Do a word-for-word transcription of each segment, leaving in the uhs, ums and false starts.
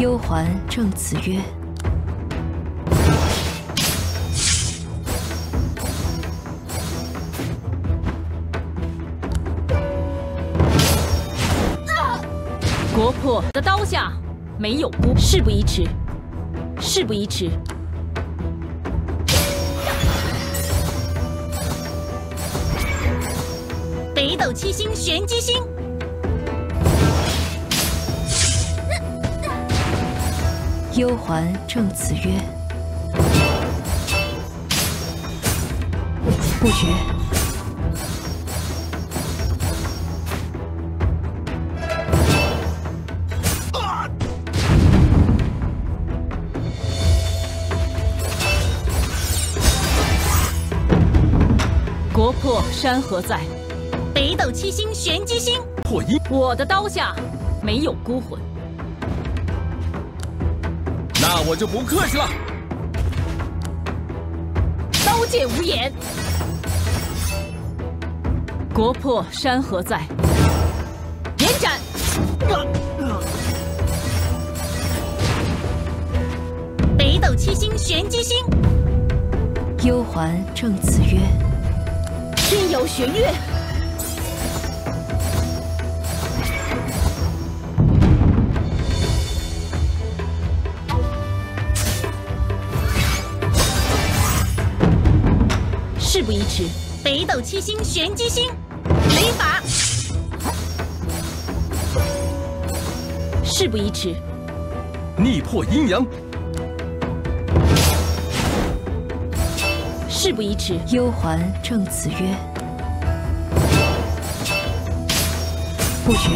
忧还正子曰：“ 国破的刀下没有孤，事不宜迟，事不宜迟。” 北斗七星玄机星， 忧还正子曰：“不决。” 国破山河在。 北斗七星玄机星， 破音。 我的刀下没有孤魂， 那我就不客气了。 刀剑无眼，国破山河在。延斩。 北斗七星玄机星， 忧还正子曰：“ 天瑶玄月。” 事不宜迟， 北斗七星玄机星，雷法。 事不宜迟， 逆破阴阳。 事不宜迟， 忧还正子曰：“不决。”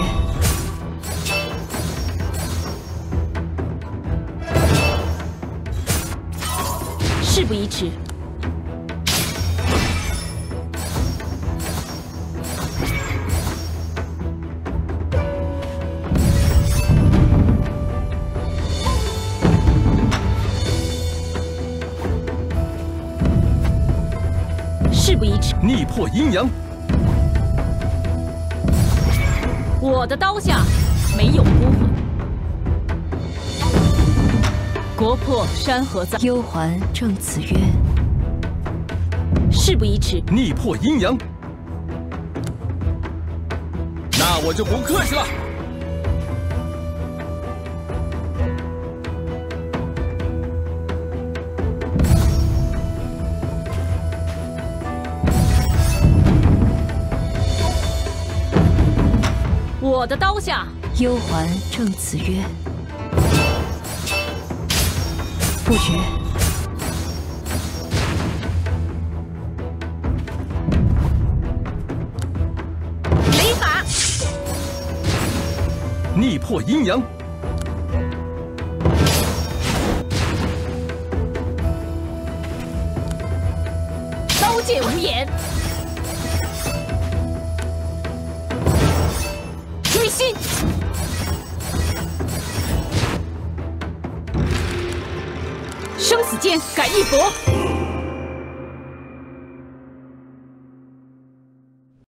事不宜迟。 事不宜迟， 逆破阴阳。 我的刀下没有孤魂，国破山河在。 忧还正子曰：“ 事不宜迟， 逆破阴阳。那我就不客气了。 我的刀下。 忧还正子曰：“不决。” 雷法。 逆破阴阳。 刀剑无眼。 追星，生死间改一搏。